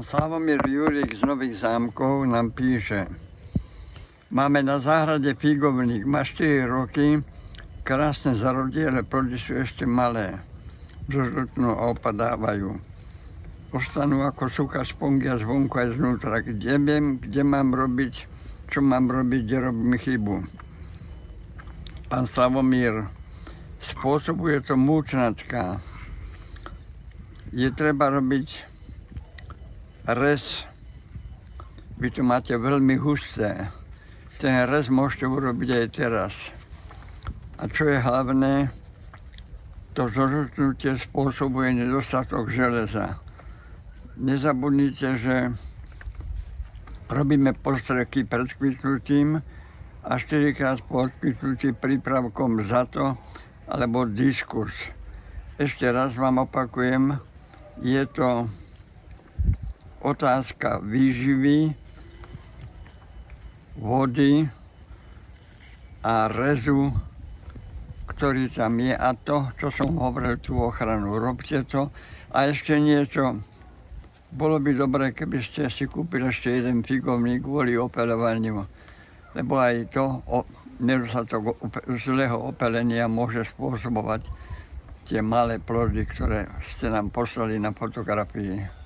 Pán Slavomír Júrik z Nových Zámkov nám píše: máme na záhrade figovník, má 4 roky, krásne zarodí, ale plody sú ešte malé. Zožltnú a opadávajú. Ostanú ako suchá spongia zvonku aj znútra. Kde viem, kde mám robiť, čo mám robiť, kde robím chybu. Pán Slavomír, spôsobuje to múčnačka. Je treba robiť rez. Vy to máte veľmi husté. Ten rez môžete urobiť aj teraz. A čo je hlavné, to zožltnutie spôsobuje nedostatok železa. Nezabudnite, že robíme postreky pred kvitnutím a 4-krát po odkvitnutí prípravkom Zato alebo Diskus. Ešte raz vám opakujem, je to otázka výživy, vody a rezu, ktorý tam je, a to, čo som hovoril, tú ochranu. Robte to. A ešte niečo. Bolo by dobré, keby ste si kúpili ešte jeden figovník kvôli opeľovaniu, lebo aj to nedostatok zlého opelenia môže spôsobovať tie malé plody, ktoré ste nám poslali na fotografii.